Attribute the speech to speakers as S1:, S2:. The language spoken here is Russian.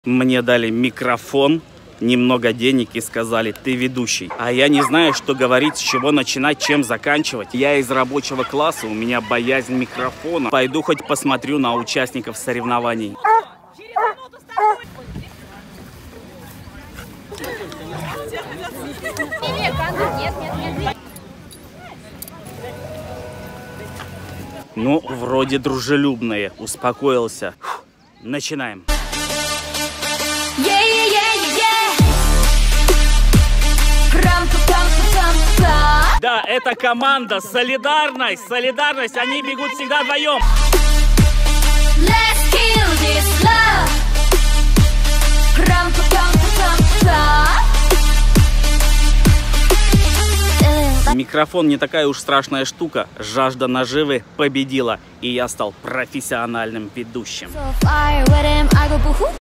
S1: Мне дали микрофон, немного денег и сказали: ты ведущий. А я не знаю, что говорить, с чего начинать, чем заканчивать. Я из рабочего класса, у меня боязнь микрофона. Пойду хоть посмотрю на участников соревнований. Ну, вроде дружелюбные. Успокоился. Фух, начинаем. Да, это команда, солидарность, солидарность, они бегут всегда вдвоем. Микрофон не такая уж страшная штука, жажда наживы победила, и я стал профессиональным ведущим.